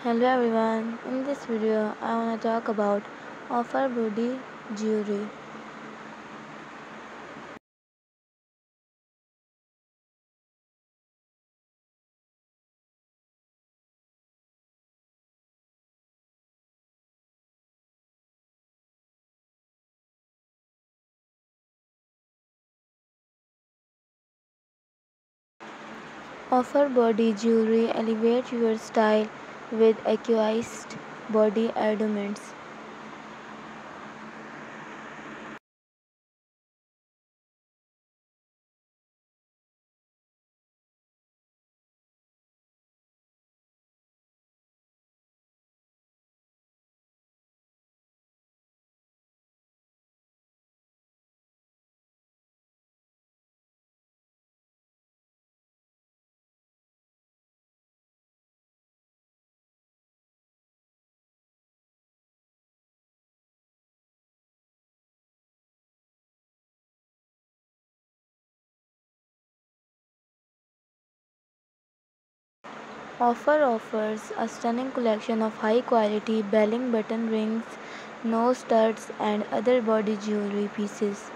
Hello everyone, in this video I want to talk about offer body jewelry. Offer body jewelry elevates your style with acquiesced body adornments. Offer offers a stunning collection of high quality belly button rings, nose studs and other body jewelry pieces.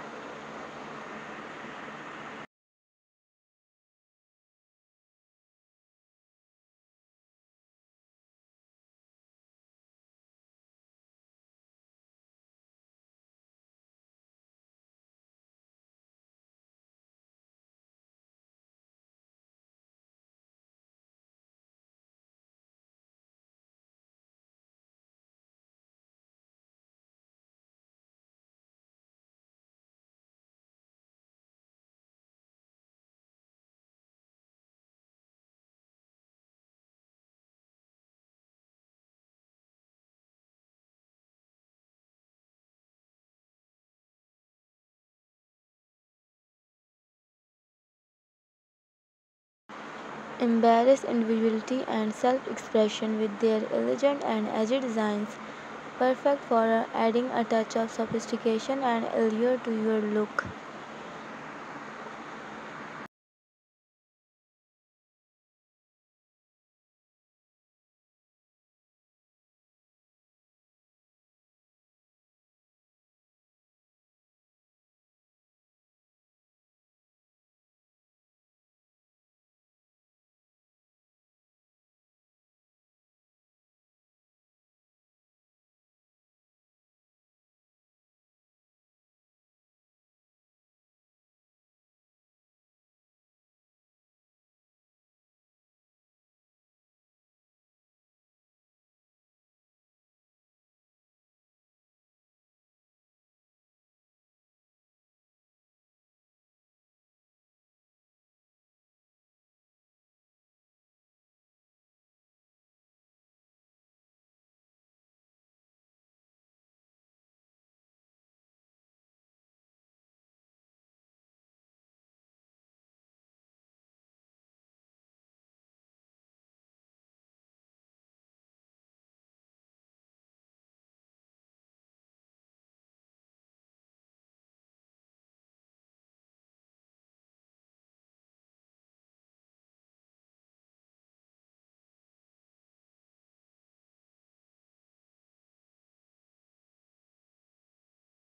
Embrace individuality and self-expression with their elegant and edgy designs, perfect for adding a touch of sophistication and allure to your look.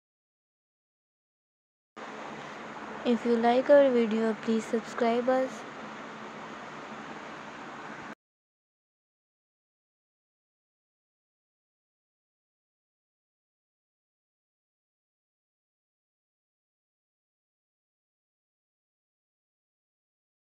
If you like our video, please subscribe us